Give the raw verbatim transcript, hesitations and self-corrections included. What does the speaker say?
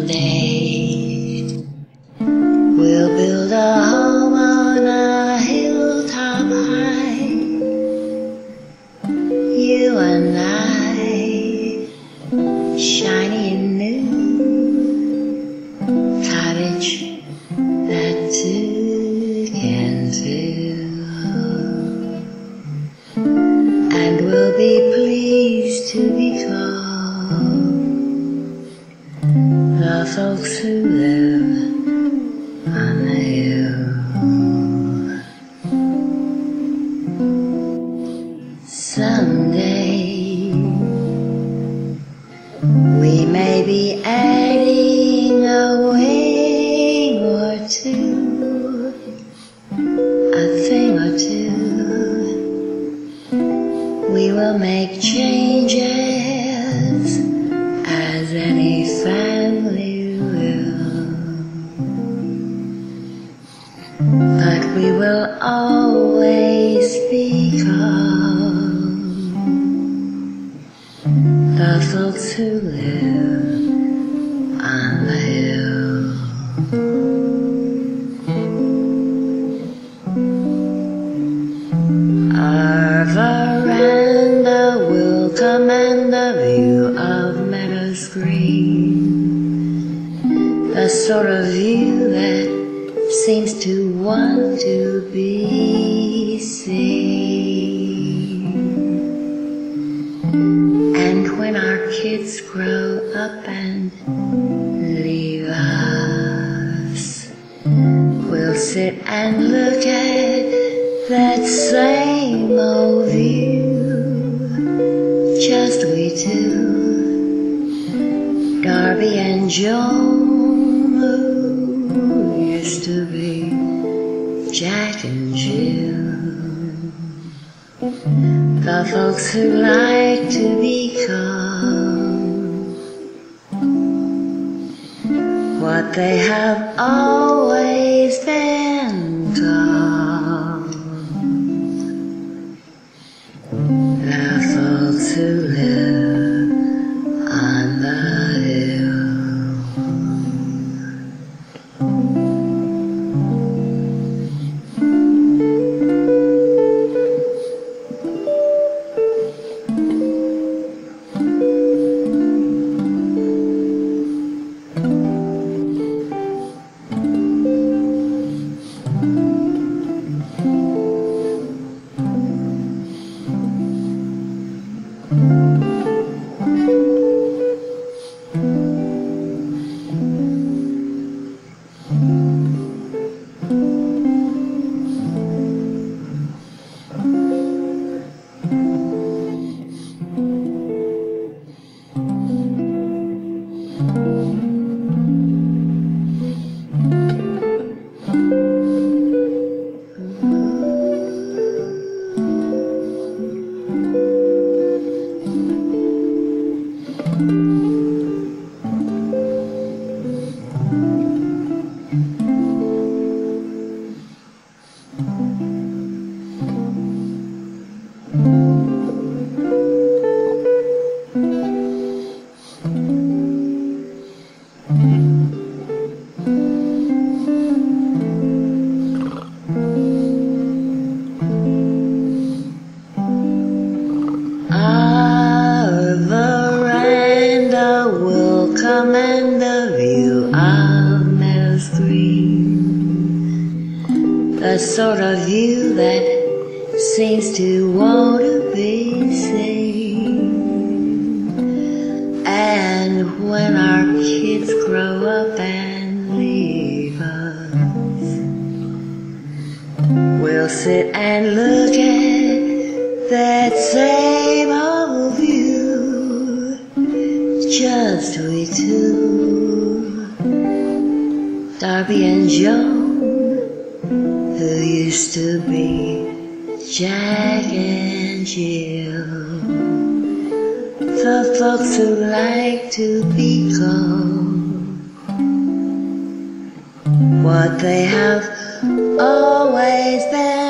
Someday we'll build a home on a hilltop high, you and I, shiny and new, cottage that two can fill, and we'll be pleased to be called the folks who live on the hill. Someday we may be adding a wing or two, a thing or two. We will make changes as any family will, but we will always be called the folks who live on the hill. Our veranda will command the view of meadows green, the sort of view that seems to want to be seen. And when our kids grow up and leave us, we'll sit and look at that same old view, just we two, Darby and Joan, who used to be Jack and Jill, the folks who like to be called what they have always been called, the folks who live on the hill. The sort of view that seems to want to be seen. And when our kids grow up and leave us, we'll sit and look at that same old view, just we two, Darby and Joan, who used to be Jack and Jill, the folks who like to be called what they have always been.